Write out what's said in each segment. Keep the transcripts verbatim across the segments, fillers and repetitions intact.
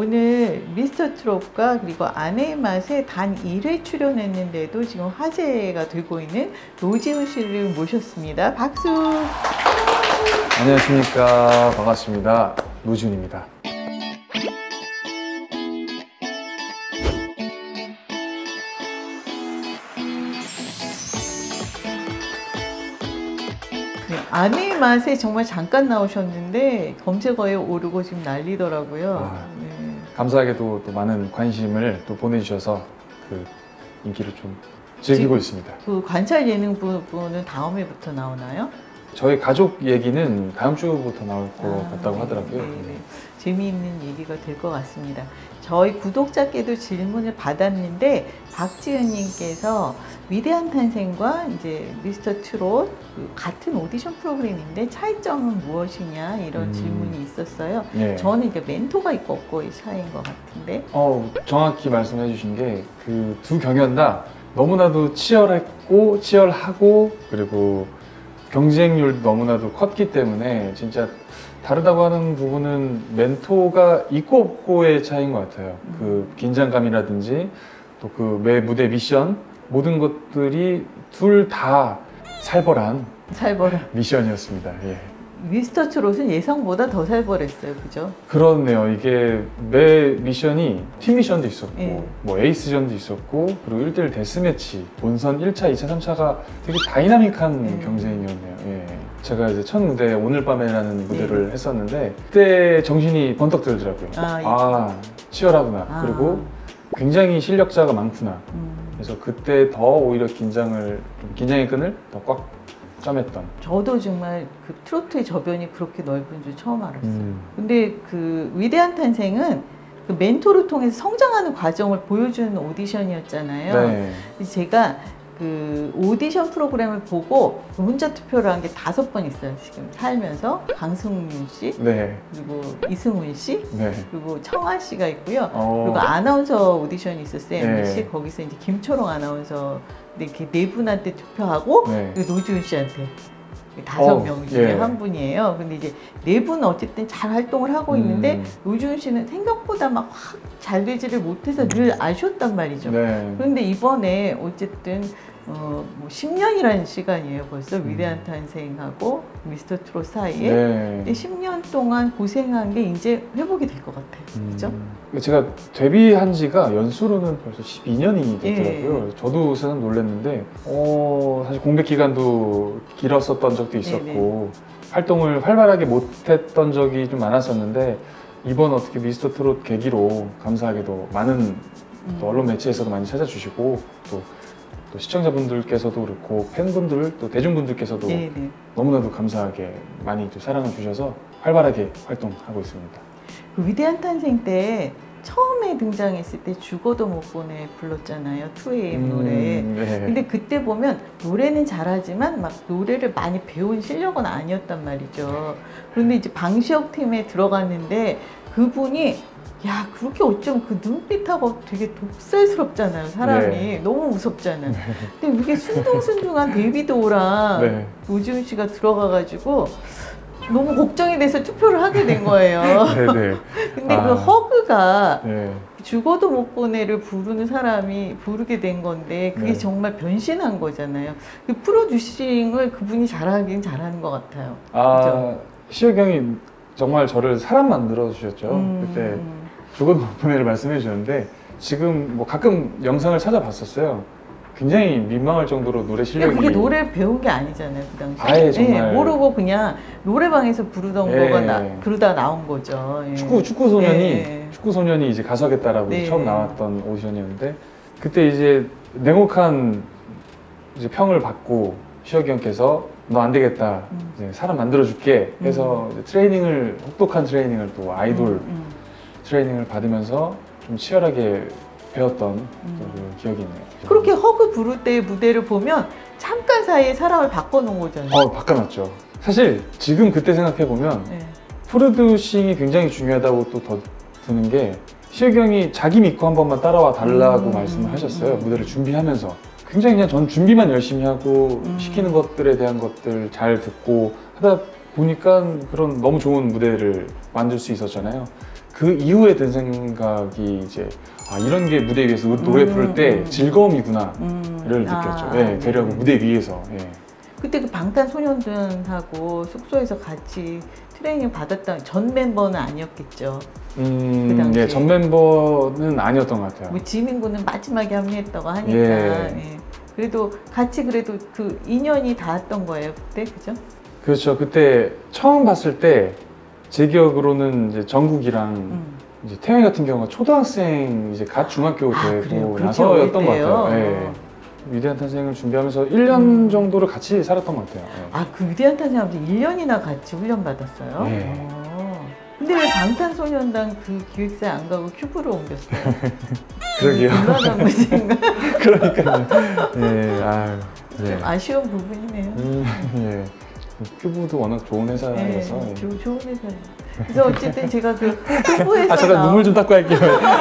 오늘 미스터 트롯과 그리고 아내의 맛에 단 일 회 출연했는데도 지금 화제가 되고 있는 노지훈 씨를 모셨습니다. 박수! 안녕하십니까. 반갑습니다. 노지훈입니다. 네, 아내의 맛에 정말 잠깐 나오셨는데 검색어에 오르고 지금 난리더라고요. 아, 네. 감사하게도 또 많은 관심을 또 보내주셔서 그 인기를 좀 즐기고 있습니다. 그 관찰 예능 부분은 다음 회부터 나오나요? 저희 가족 얘기는 다음 주부터 나올 것 아, 같다고 하더라고요. 네, 네. 재미있는 얘기가 될 것 같습니다. 저희 구독자께도 질문을 받았는데 박지은님께서 위대한 탄생과 이제 미스터 트롯 그 같은 오디션 프로그램인데 차이점은 무엇이냐 이런 음. 질문이 있었어요. 네. 저는 이제 멘토가 있고 없고의 차이인 것 같은데. 어, 정확히 말씀해 주신 게 그 두 경연 다 너무나도 치열했고 치열하고 그리고 경쟁률도 너무나도 컸기 때문에 진짜 다르다고 하는 부분은 멘토가 있고 없고의 차이인 것 같아요. 음. 그 긴장감이라든지 또 그 매 무대 미션 모든 것들이 둘 다 살벌한 살벌. 미션이었습니다. 예. 미스터 트롯은 예상보다 더 살벌했어요, 그죠? 그렇네요. 이게 매 미션이 팀 미션도 있었고 예. 뭐 에이스전도 있었고 그리고 일 대일 데스매치 본선 일 차, 이 차, 삼 차가 되게 다이나믹한 음. 경쟁이었네요. 예. 제가 이제 첫 무대 오늘 밤에라는 무대를 예. 했었는데 그때 정신이 번쩍 들더라고요. 아, 아 치열하구나. 아. 그리고 굉장히 실력자가 많구나. 음. 그래서 그때 더 오히려 긴장을 좀 긴장의 끈을 더 꽉 짜맸던. 저도 정말 그 트로트의 저변이 그렇게 넓은 줄 처음 알았어요. 음. 근데 그 위대한 탄생은 그 멘토를 통해서 성장하는 과정을 보여주는 오디션이었잖아요. 네. 근데 제가 그 오디션 프로그램을 보고 혼자 투표를 한 게 다섯 번 있어요. 지금 살면서 강승윤 씨, 네. 그리고 이승훈 씨, 네. 그리고 청아 씨가 있고요. 어. 그리고 아나운서 오디션이 있었어요. 엠비씨. 네. 거기서 이제 김초롱 아나운서 이렇게 네 분한테 투표하고 네. 그리고 노지훈 씨한테 다섯 어, 명 중에 예. 한 분이에요. 근데 이제 네 분은 어쨌든 잘 활동을 하고 음. 있는데 노지훈 씨는 생각보다 막 확 잘 되지를 못해서 늘 아쉬웠단 말이죠. 네. 그런데 이번에 어쨌든 어, 뭐 십 년이라는 시간이에요. 벌써 음. 위대한 탄생하고 미스터 트롯 사이에. 네. 근데 십 년 동안 고생한 게 이제 회복이 될 것 같아요. 그죠? 음, 제가 데뷔한 지가 연수로는 벌써 십이 년이 됐더라고요. 예. 저도 우선 놀랐는데, 어, 사실 공백 기간도 길었었던 적도 있었고, 네네. 활동을 활발하게 못했던 적이 좀 많았었는데, 이번 어떻게 미스터 트롯 계기로 감사하게도 많은 음. 또 언론 매체에서도 많이 찾아주시고, 또, 또 시청자분들께서도 그렇고, 팬분들, 또 대중분들께서도 네네. 너무나도 감사하게 많이 또 사랑을 주셔서 활발하게 활동하고 있습니다. 그 위대한 탄생 때 처음에 등장했을 때 죽어도 못 보내 불렀잖아요. 투 에이엠 노래. 네. 근데 그때 보면 노래는 잘하지만 막 노래를 많이 배운 실력은 아니었단 말이죠. 그런데 이제 방시혁 팀에 들어갔는데 그분이 야 그렇게 어쩜 그 눈빛하고 되게 독살스럽잖아요. 사람이 네. 너무 무섭잖아요. 근데 이게 순둥순둥한 데이비드오랑 네. 노지훈 씨가 들어가가지고 너무 걱정이 돼서 투표를 하게 된 거예요. 네네. 근데 아. 그 허그가 네. 죽어도 못 보내를 부르는 사람이 부르게 된 건데 그게 네. 정말 변신한 거잖아요. 그 프로듀싱을 그분이 잘하긴 잘하는 것 같아요. 아, 그죠? 시혁 형이 정말 저를 사람 만들어 주셨죠. 음, 그때 죽어도 못 보내를 말씀해 주셨는데 지금 뭐 가끔 영상을 찾아봤었어요. 굉장히 민망할 정도로 노래 실력이. 그게 노래 배운 게 아니잖아요, 그 당시에. 아예 정말. 네, 모르고 그냥 노래방에서 부르던 예. 거가 나, 그러다 나온 거죠. 예. 축구 축구 소년이 예. 축구 소년이 이제 가수하겠다라고 네. 처음 나왔던 오디션이었는데 그때 이제 냉혹한 이제 평을 받고 시혁이 형께서 너 안 되겠다 음. 이제 사람 만들어 줄게 해서 이제 트레이닝을 혹독한 트레이닝을 또 아이돌 음, 음. 트레이닝을 받으면서 좀 치열하게 배웠던 음. 또 그 기억이 있네요. 그렇게 허그 부를 때의 무대를 보면 잠깐 사이에 사람을 바꿔놓은 거잖아요. 어 바꿔놨죠. 사실 지금 그때 생각해 보면 네. 프로듀싱이 굉장히 중요하다고 또 더 드는 게 시혁이 형이 자기 믿고 한 번만 따라와 달라고 음, 말씀을 음, 하셨어요. 음. 무대를 준비하면서 굉장히 그냥 전 준비만 열심히 하고 음. 시키는 것들에 대한 것들 잘 듣고 하다 보니까 그런 너무 좋은 무대를 만들 수 있었잖아요. 그 이후에 든 생각이 이제 아 이런 게 무대 위에서 노래 음, 부를 때 음. 즐거움이구나를 음. 느꼈죠. 아, 예, 되려 네. 무대 위에서. 예. 그때 그 방탄소년단하고 숙소에서 같이 트레이닝 받았던 전 멤버는 아니었겠죠. 음, 그 당시에. 예, 전 멤버는 아니었던 것 같아요. 뭐 지민군은 마지막에 합류했다고 하니까. 예. 예. 그래도 같이 그래도 그 인연이 닿았던 거예요 그때, 그죠? 그렇죠. 그때 처음 봤을 때 제 기억으로는 이제 정국이랑 음. 이제 태영이 같은 경우가 초등학생 이제 갓 중학교 아, 그래요? 되고 그렇게 나서였던 것 어릴 같아요. 때요? 예. 위대한 탄생을 준비하면서 일 년 음. 정도를 같이 살았던 것 같아요. 예. 아, 그 위대한 탄생하면서 일 년이나 같이 훈련 받았어요? 네. 어. 근데 왜 방탄소년단 그 기획사에 안 가고 큐브로 옮겼어요? 그러게요. 곤란한 문제인가? 그러니까요. 예, 아유. 좀 예. 아쉬운 부분이네요. 음, 예. 큐브도 워낙 좋은 회사여서. 네, 예. 조, 좋은 회사예요. 그래서 어쨌든 제가 그 큐브에서 아, 잠깐 눈물 좀 닦고 할게요.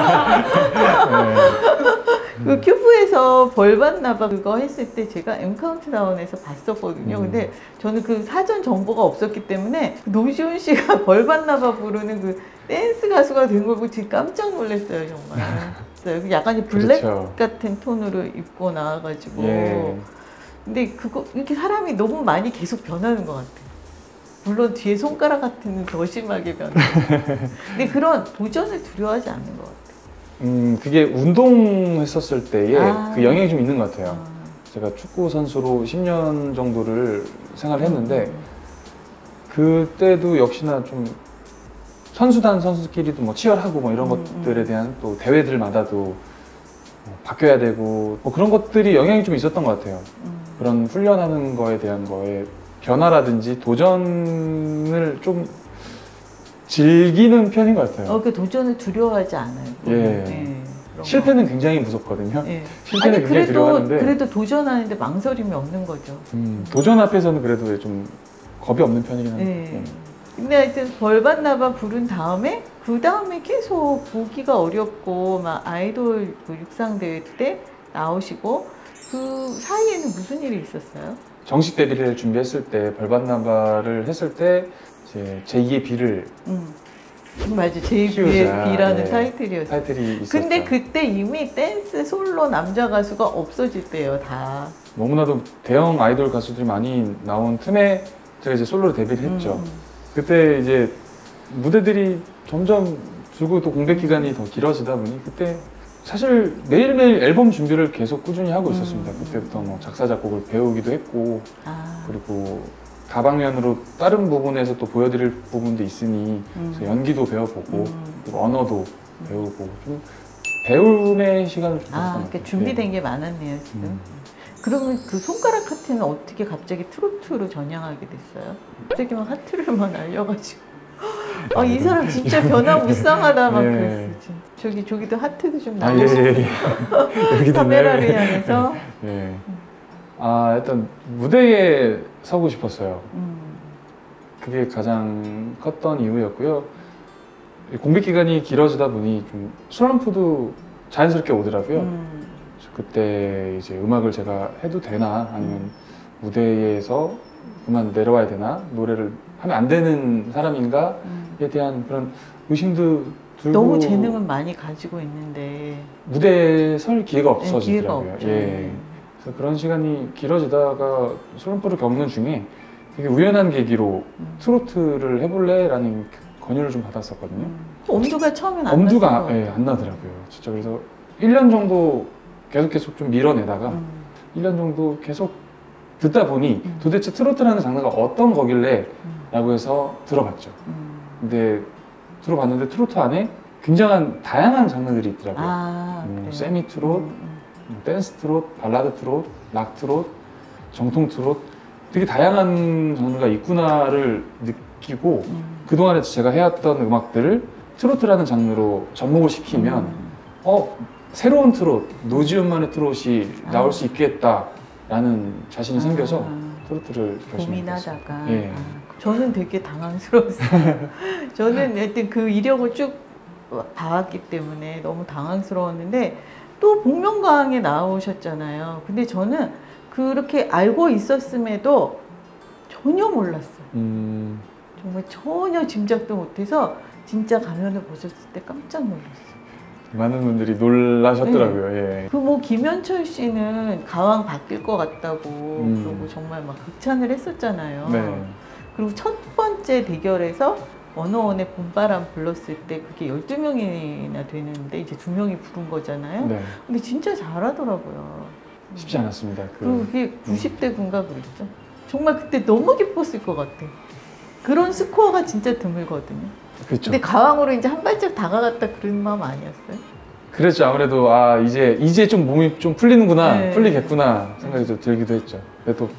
그 큐브에서 벌 받나 봐 그거 했을 때 제가 M 카운트다운에서 봤었거든요. 음. 근데 저는 그 사전 정보가 없었기 때문에 노지훈 씨가 벌 받나 봐 부르는 그 댄스 가수가 된 걸 보고 진짜 깜짝 놀랐어요, 정말. 그래서 약간 이 블랙 그렇죠. 같은 톤으로 입고 나와가지고. 예. 근데 그거 이렇게 사람이 너무 많이 계속 변하는 것 같아요. 물론 뒤에 손가락 같은 건 더 심하게 변하고. 근데 그런 도전을 두려워하지 않는 것 같아요. 음, 그게 운동했었을 때에 아. 그 영향이 좀 있는 것 같아요. 아. 제가 축구 선수로 십 년 정도를 생활했는데 음. 그때도 역시나 좀 선수단 선수끼리도 뭐 치열하고 뭐 이런 음, 것들에 음. 대한 또 대회들마다도 뭐 바뀌어야 되고 뭐 그런 것들이 영향이 좀 있었던 것 같아요. 음. 그런 훈련하는 거에 대한 거에 변화라든지 도전을 좀 즐기는 편인 것 같아요. 어, 그 도전을 두려워하지 않아요. 예. 네, 그런 실패는 굉장히 무섭거든요. 거. 예. 실패는 아니 굉장히 그래도 두려워하는데 그래도 도전하는데 망설임이 없는 거죠. 음, 도전 앞에서는 그래도 좀 겁이 없는 편이긴 예. 한데. 근데 하여튼 벌 받나봐 부른 다음에 그 다음에 계속 보기가 어렵고 막 아이돌 그 육상 대회 때 나오시고 그 사이에는 무슨 일이 있었어요? 정식 데뷔를 준비했을 때 벌받나바를 했을 때 이제 제이의 비를 음. 맞아, 제이의 키우자. B라는 네. 타이틀이었어요. 타이틀이 있었죠. 근데 그때 이미 댄스 솔로 남자 가수가 없어질 때예요, 다. 너무나도 대형 아이돌 가수들이 많이 나온 틈에 제가 이제 솔로로 데뷔를 했죠. 음, 그때 이제 무대들이 점점 줄고 또 공백 기간이 더 길어지다 보니 그때 사실 매일매일 앨범 준비를 계속 꾸준히 하고 있었습니다. 음. 그때부터 뭐 작사 작곡을 배우기도 했고 아, 그리고 다방면으로 다른 부분에서 또 보여드릴 부분도 있으니 음. 그래서 연기도 배워보고 음. 그리고 언어도 배우고 좀 배움의 시간을 좀 아, 가졌던 것 그러니까 같아요. 준비된 예. 게 많았네요, 지금. 음. 그러면 그 손가락 하트는 어떻게 갑자기 트로트로 전향하게 됐어요? 갑자기 막 하트를 막 날려가지고. 아, 이 사람 진짜 변화무쌍하다 막 예. 그랬어요. 진짜. 저기, 저기도 하트도 좀 아, 예, 날리고. 예, 예. 여기도 카메라를 네. 향해서. 예. 아, 일단 무대에 서고 싶었어요. 음. 그게 가장 컸던 이유였고요. 공백 기간이 길어지다 보니 좀 슬럼프도 자연스럽게 오더라고요. 음. 그래서 그때 이제 음악을 제가 해도 되나 아니면 무대에서 그만 내려와야 되나 노래를 하면 안 되는 사람인가에 음. 대한 그런 의심도 들고 너무 재능은 많이 가지고 있는데 무대에 설 기회가 네, 기회가 없어지더라고요. 없죠. 예. 그래서 그런 시간이 길어지다가 슬럼프를 겪는 중에 되게 우연한 계기로 음. 트로트를 해볼래? 라는 권유를 좀 받았었거든요. 음. 엄두가 처음엔 안 엄두가 났던 것 예, 같아요. 안 나더라고요. 진짜 그래서 일 년 정도 계속 계속 좀 밀어내다가 음. 일 년 정도 계속 듣다 보니 음. 도대체 트로트라는 장르가 어떤 거길래 음. 라고 해서 들어봤죠. 음. 근데 들어봤는데 트로트 안에 굉장한 다양한 장르들이 있더라고요. 아, 뭐 그래요? 세미 트롯, 음, 음. 뭐 댄스 트롯, 발라드 트롯, 락 트롯, 정통 트롯 되게 다양한 장르가 있구나를 느끼고 음. 그동안에 제가 해왔던 음악들을 트로트라는 장르로 접목을 시키면 음. 어 새로운 트롯, 노지훈만의 트롯이 아. 나올 수 있겠다라는 자신이 생겨서 아, 트로트를 결심했어요. 고민하다가 예. 아, 저는 되게 당황스러웠어요. 저는 하여튼 그 이력을 쭉 봐왔기 때문에 너무 당황스러웠는데 또 복면가왕에 나오셨잖아요. 근데 저는 그렇게 알고 있었음에도 전혀 몰랐어요. 음, 정말 전혀 짐작도 못해서 진짜 가면을 벗었을 때 깜짝 놀랐어요. 많은 분들이 놀라셨더라고요. 예. 그 뭐 김현철 씨는 가왕 바뀔 것 같다고 음. 그러고 정말 막 극찬을 했었잖아요. 네. 그리고 첫 번째 대결에서 원어원의 봄바람 불렀을 때 그게 열두 명이나 되는데 이제 두 명이 부른 거잖아요. 네. 근데 진짜 잘하더라고요. 쉽지 않았습니다. 그리고 그, 그게 구십 대 군가 그랬죠. 정말 그때 너무 기뻤을 것 같아. 그런 스코어가 진짜 드물거든요. 그렇죠. 근데 가왕으로 이제 한 발짝 다가갔다 그런 마음 아니었어요? 그랬죠. 아무래도 아 이제 이제 좀 몸이 좀 풀리는구나, 네. 풀리겠구나 생각이 좀 들기도 했죠. 근데 또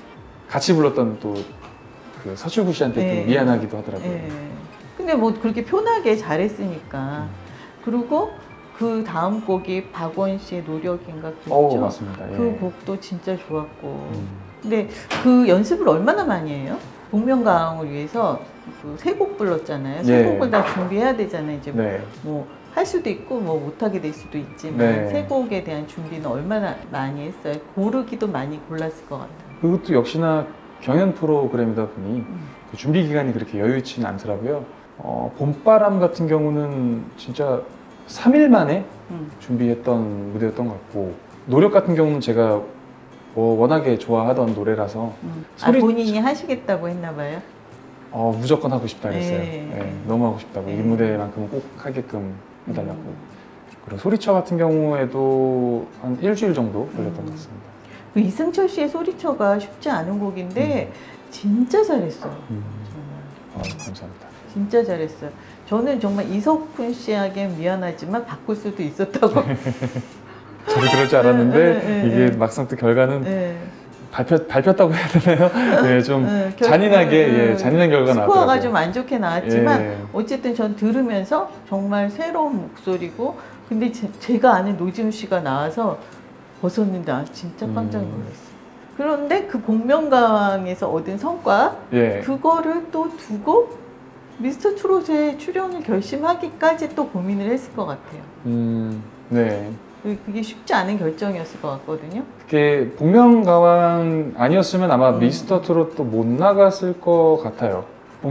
같이 불렀던 또 그 서출구 씨한테 네. 좀 미안하기도 하더라고요. 예. 근데 뭐 그렇게 편하게 잘했으니까. 그리고 그 다음 곡이 박원 씨의 노력인가 그랬죠. 어 맞습니다. 예. 그 곡도 진짜 좋았고. 음. 근데 그 연습을 얼마나 많이 해요? 복면가왕을 위해서 그 세 곡 불렀잖아요. 세 예. 곡을 다 준비해야 되잖아요. 이제 네. 뭐 할 수도 있고 뭐 못하게 될 수도 있지만 네. 세 곡에 대한 준비는 얼마나 많이 했어요? 고르기도 많이 골랐을 것 같아요. 그것도 역시나 경연 프로그램이다 보니 음. 그 준비 기간이 그렇게 여유있지는 않더라고요. 어, 봄바람 같은 경우는 진짜 삼 일 만에 음. 준비했던 무대였던 것 같고, 노력 같은 경우는 제가 뭐 워낙에 좋아하던 노래라서 음. 소리- 아, 본인이 하시겠다고 했나 봐요? 어, 무조건 하고 싶다 그랬어요. 네. 예, 너무 하고 싶다고. 네. 이 무대만큼은 꼭 하게끔 해달라고. 음. 그리고 소리쳐 같은 경우에도 한 일주일 정도 걸렸던 음. 것 같습니다. 그 이승철 씨의 소리쳐가 쉽지 않은 곡인데 진짜 잘했어요. 음. 정말. 아, 감사합니다. 진짜 잘했어요. 저는 정말 이석훈 씨에게 미안하지만 바꿀 수도 있었다고. 저도 그럴 줄 알았는데 네, 네, 이게 네. 막상 또 결과는 네. 밟혔, 밟혔다고 해야 되나요? 네, 좀 네, 결- 잔인하게 네, 예, 잔인한 결과가 스코어가 나왔더라고요. 좀 안 좋게 나왔지만 예. 어쨌든 전 들으면서 정말 새로운 목소리고, 근데 제, 가 아는 노지훈 씨가 나와서 벗었는데 아, 진짜 깜짝 음. 놀랐어요. 그런데 그 복면가왕에서 얻은 성과 예. 그거를 또 두고 미스터 트롯에 출연을 결심하기까지 또 고민을 했을 것 같아요. 음, 네. 그게 쉽지 않은 결정이었을 것 같거든요. 그게 복면가왕 아니었으면 아마 음. 미스터 트롯도 못 나갔을 것 같아요.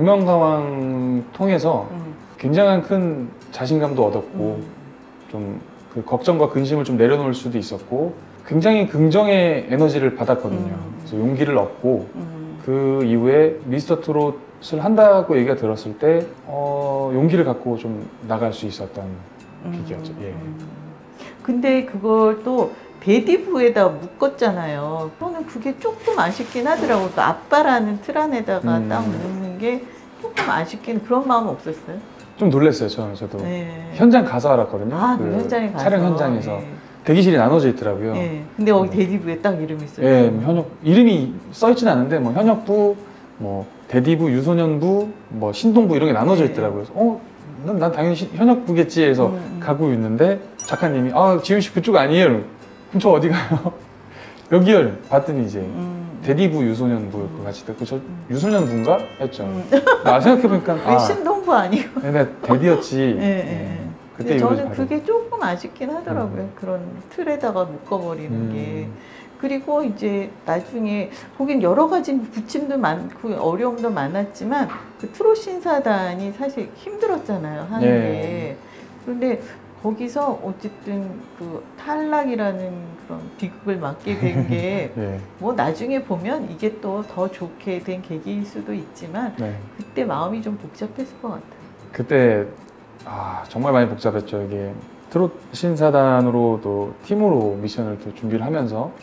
복면가왕 통해서 음. 굉장한 큰 자신감도 얻었고 음. 좀 그 걱정과 근심을 좀 내려놓을 수도 있었고 굉장히 긍정의 에너지를 받았거든요. 음. 그래서 용기를 얻고 음. 그 이후에 미스터 트롯을 한다고 얘기가 들었을 때 어, 용기를 갖고 좀 나갈 수 있었던 계기였죠. 예. 음. 근데 그걸 또 데디부에다 묶었잖아요. 저는 그게 조금 아쉽긴 하더라고요. 또 아빠라는 틀 안에다가 음. 딱 넣는 게 조금 아쉽긴, 그런 마음 없었어요? 좀 놀랐어요. 저는 저도 네. 현장 가서 알았거든요. 아, 그 그 현장에 가서. 촬영 현장에서 네. 대기실이 나눠져 있더라고요. 네. 근데 거기 네. 데디부에 딱 이름이 있어요. 예, 뭐 현역 이름이 써 있진 않은데 뭐 현역부, 뭐 대디부, 유소년부, 뭐 신동부 이런 게 나눠져 네. 있더라고요. 그래서 어, 난, 난 당연히 신- 현역부겠지 해서 음, 음. 가고 있는데 작가님이 아 지훈 씨 그쪽 아니에요. 그럼 저 어디 가요? 여기요. 봤더니 이제 음. 대디부, 유소년부 그 같이 듣고 저 유소년부인가 했죠. 음. 아, 생각해보니까 왜 아, 신동부 아니고? 내가 대디였지. 예, 예, 예. 예. 그때 근데 이후로 저는 바로- 그게 조금 아쉽긴 하더라고요. 음. 그런 틀에다가 묶어버리는 음. 게. 그리고 이제 나중에 거긴 여러 가지 부침도 많고 어려움도 많았지만 그 트롯 신사단이 사실 힘들었잖아요, 하는 예. 게. 그런데 거기서 어쨌든 그 탈락이라는 그런 비극을 맞게 된 게 뭐 예. 나중에 보면 이게 또 더 좋게 된 계기일 수도 있지만 네. 그때 마음이 좀 복잡했을 것 같아요. 그때 아 정말 많이 복잡했죠. 이게 트롯 신사단으로 또 팀으로 미션을 또 준비를 하면서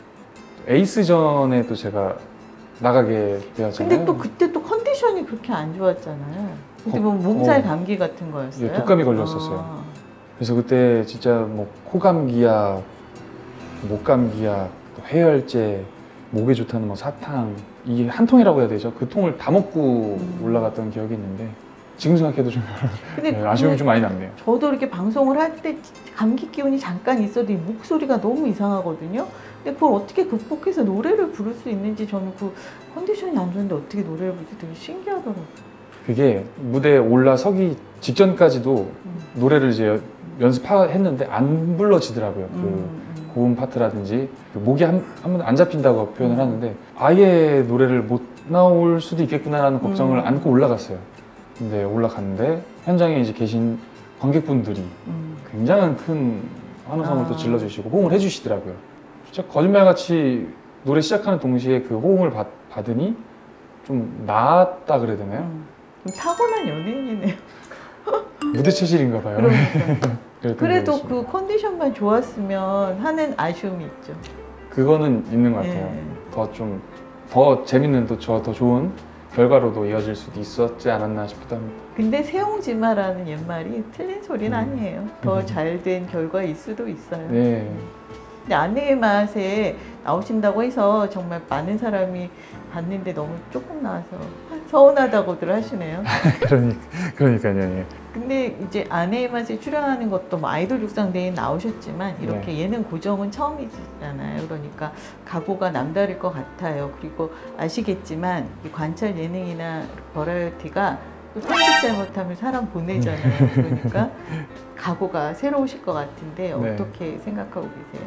에이스전에 또 제가 나가게 되었잖아요. 근데 또 그때 또 컨디션이 그렇게 안 좋았잖아요. 그때 뭐 몸살 어. 감기 같은 거였어요. 예, 독감이 걸렸었어요. 아. 그래서 그때 진짜 뭐 코감기약, 목감기약, 또 해열제, 목에 좋다는 뭐 사탕 이게 한 통이라고 해야 되죠. 그 통을 다 먹고 음. 올라갔던 기억이 있는데 지금 생각해도 좀 근데 네, 그 아쉬움이 좀 많이 남네요. 저도 이렇게 방송을 할 때 감기 기운이 잠깐 있어도 이 목소리가 너무 이상하거든요. 근데 그걸 어떻게 극복해서 노래를 부를 수 있는지, 저는 그 컨디션이 안 좋은데 어떻게 노래를 부르지 되게 신기하더라고요. 그게 무대에 올라서기 직전까지도 음. 노래를 이제 연습했는데 안 불러지더라고요. 그 음, 음. 고음 파트라든지 그 목이 한, 한번 안 잡힌다고 표현을 음. 하는데 아예 노래를 못 나올 수도 있겠구나라는 걱정을 음. 안고 올라갔어요. 근데 올라갔는데 현장에 이제 계신 관객분들이 음. 굉장한 큰 환호성을 아. 또 질러주시고 호응을 해주시더라고요. 진짜 거짓말같이 노래 시작하는 동시에 그 호응을 받, 받으니 좀 나았다 그래야 되나요? 음. 좀 타고난 연예인이네요. 무대 체질인가 봐요. 그러니까. 그랬던 그래도 것 같습니다. 그 컨디션만 좋았으면 하는 아쉬움이 있죠. 그거는 있는 것 같아요. 예. 더 좀 더 재밌는 또 저 더 좋은 결과로도 이어질 수도 있었지 않았나 싶기도 합니다. 근데 세옹지마라는 옛말이 틀린 소리는 음. 아니에요. 더 음. 잘 된 결과일 수도 있어요. 네. 근데 아내의 맛에 나오신다고 해서 정말 많은 사람이 봤는데 너무 조금 나와서 서운하다고들 하시네요. 그러니까 그러니까요. 예. 근데 이제 아내의 맛에 출연하는 것도 뭐 아이돌 육상대회에 나오셨지만 이렇게 네. 예능 고정은 처음이잖아요. 그러니까 각오가 남다를 것 같아요. 그리고 아시겠지만 이 관찰 예능이나 버라이어티가 또 편집 잘못하면 사람 보내잖아요. 그러니까 각오가 새로우실 것 같은데 네. 어떻게 생각하고 계세요?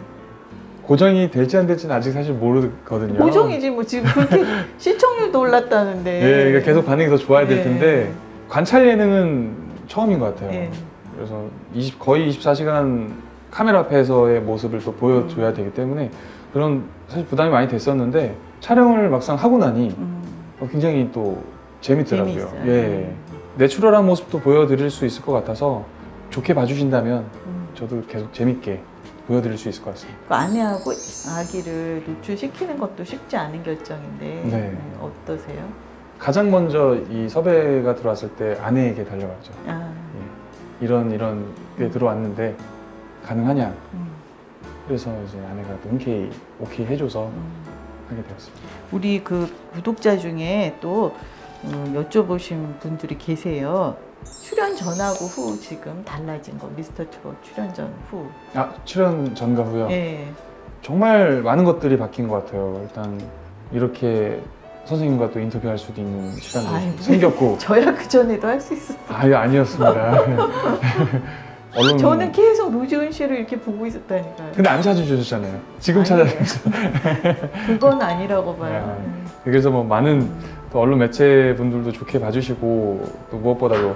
고정이 될지 안 될지는 아직 사실 모르거든요. 고정이지 뭐 지금 그렇게 시청률도 올랐다는데. 예, 그러니까 계속 반응이 더 좋아야 될 네. 텐데 관찰 예능은 처음인 것 같아요. 네. 그래서 이십, 거의 이십사 시간 카메라 앞에서의 모습을 또 보여줘야 음. 되기 때문에 그런 사실 부담이 많이 됐었는데 촬영을 막상 하고 나니 음, 어, 굉장히 또 재밌더라고요. 재미있어요. 예, 내추럴한 모습도 보여드릴 수 있을 것 같아서 좋게 봐주신다면 음. 저도 계속 재밌게 보여드릴 수 있을 것 같습니다. 그 아내하고 아기를 노출시키는 것도 쉽지 않은 결정인데 네. 음, 어떠세요? 가장 먼저 이 섭외가 들어왔을 때 아내에게 달려갔죠. 아, 예, 이런 이런 게 들어왔는데 가능하냐? 음, 그래서 이제 아내가 또 흔쾌히 오케이 해줘서 음. 하게 되었습니다. 우리 그 구독자 중에 또 음, 여쭤보신 분들이 계세요. 출연 전하고 후 지금 달라진 거 미스터 트롯 출연 전 후. 아, 출연 전과 후요? 예. 정말 많은 것들이 바뀐 것 같아요. 일단 이렇게 선생님과 또 인터뷰할 수도 있는 시간도 아이고. 생겼고 저야 그 전에도 할 수 있었어요. 아예 아니었습니다. 언론 저는 계속 노지훈 씨를 이렇게 보고 있었다니까요. 근데 안 찾아주셨잖아요. 지금 아니에요. 찾아주셨어요. 그건 아니라고 봐요. 네. 음. 그래서 뭐 많은 또 언론 매체 분들도 좋게 봐주시고 또 무엇보다도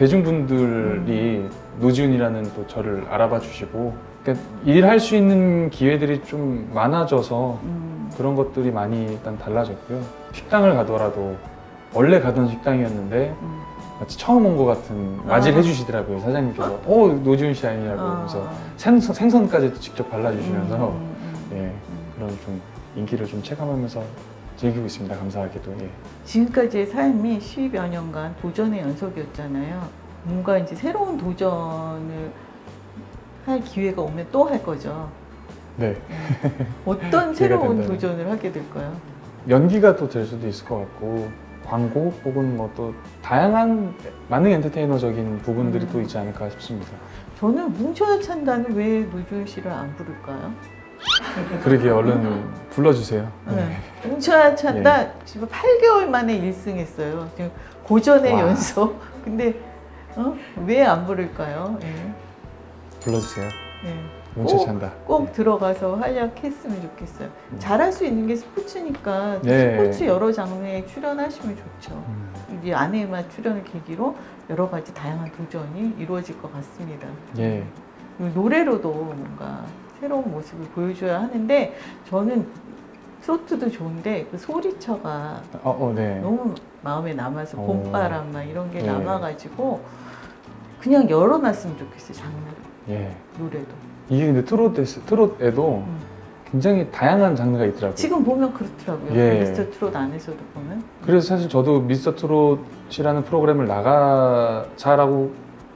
대중분들이 노지훈이라는 또 저를 알아봐 주시고 그러니까 일할 수 있는 기회들이 좀 많아져서 음. 그런 것들이 많이 일단 달라졌고요. 식당을 가더라도 원래 가던 식당이었는데 음. 마치 처음 온 것 같은 맞이를 아. 해주시더라고요. 사장님께서 어 노지훈 씨 아니냐고 그래서 아. 생선, 생선까지도 직접 발라주시면서 음, 음, 음. 예, 그런 좀 인기를 좀 체감하면서 즐기고 있습니다. 감사하게도. 예. 지금까지의 삶이 십여 년간 도전의 연속이었잖아요. 뭔가 이제 새로운 도전을 할 기회가 오면 또 할 거죠. 네. 어떤 새로운 된다면. 도전을 하게 될까요? 연기가 또 될 수도 있을 것 같고 광고 혹은 뭐 또 다양한 만능 엔터테이너적인 부분들이 음. 또 있지 않을까 싶습니다. 저는 뭉쳐야 찬다는 왜 노지훈 씨를 안 부를까요? 그러게 얼른 불러주세요. 네. 뭉쳐야 찬다 지금 팔 개월 만에 일 승 했어요. 지금 고전의 와. 연속. 근데 어? 왜 안 부를까요? 예. 불러주세요. 예. 뭉쳐 꼭, 찬다. 꼭 들어가서 활약했으면 좋겠어요. 음. 잘할 수 있는 게 스포츠니까 네. 스포츠 여러 장르에 출연하시면 좋죠. 음. 이제 아내의 맛 출연을 계기로 여러 가지 다양한 도전이 이루어질 것 같습니다. 예. 그리고 노래로도 뭔가 새로운 모습을 보여줘야 하는데 저는 트로트도 좋은데 그 소리처가 어, 어, 네. 너무 마음에 남아서 오. 봄바람 막 이런 게 네. 남아가지고 그냥 열어놨으면 좋겠어요. 장르를. 예. 노래도. 이게 근데 트롯, 트롯에도 음. 굉장히 다양한 장르가 있더라고요. 지금 보면 그렇더라고요. 예. 미스터 트롯 안에서도 보면. 그래서 사실 저도 미스터 트롯이라는 프로그램을 나가자라고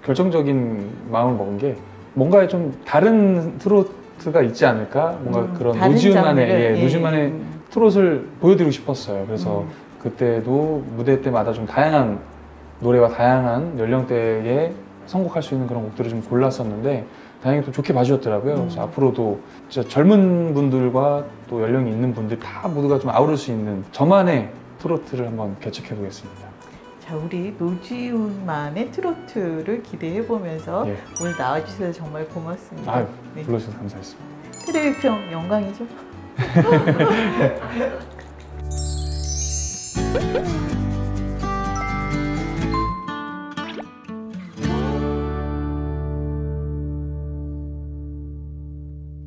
결정적인 마음을 먹은 게 뭔가 좀 다른 트로트가 있지 않을까? 뭔가 음, 그런 다른 노지훈만의 장르를, 예, 예, 노지훈만의 음. 트롯을 보여드리고 싶었어요. 그래서 음. 그때도 무대 때마다 좀 다양한 노래와 다양한 연령대에 선곡할 수 있는 그런 곡들을 좀 골랐었는데 다행히 또 좋게 봐주셨더라고요. 음. 그래서 앞으로도 진짜 젊은 분들과 또 연령이 있는 분들 다 모두가 좀 아우를 수 있는 저만의 트로트를 한번 개척해 보겠습니다. 자, 우리 노지훈만의 트로트를 기대해 보면서 예. 오늘 나와주셔서 정말 고맙습니다. 아유, 네. 불러주셔서 감사했습니다. 휴대비평 영광이죠.